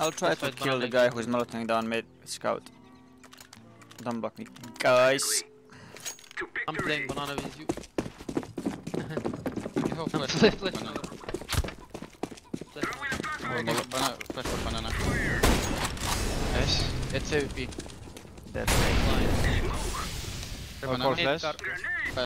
I'll try Let's to fight kill the banana guy who's melting down mid scout. Don't block me, guys. I'm playing banana with you. You have flash Flash, for flash, banana. Flash for banana. Nice. It's AWP. Dead. Line. Banana. Core Mid flash. car.